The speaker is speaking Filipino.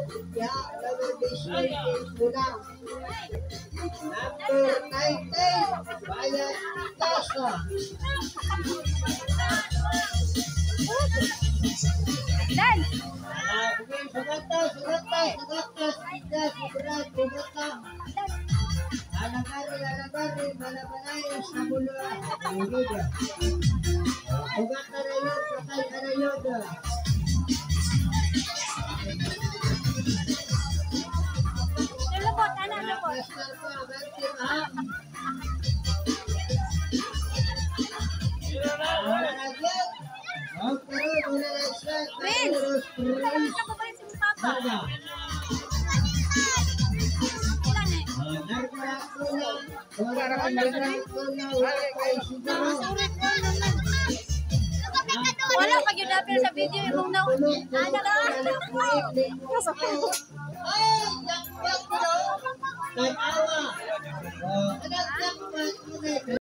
Ya, television pulang. Number 19, Bayan Casa. Dan. Sugat na. Alagari, malabanayos na mula. Sugat na rin yun, patay na rin yun. Lulubot, ano, lubot. Prince! Wala ka ba si Papa? Wala pag yun na sa video yung na Ay,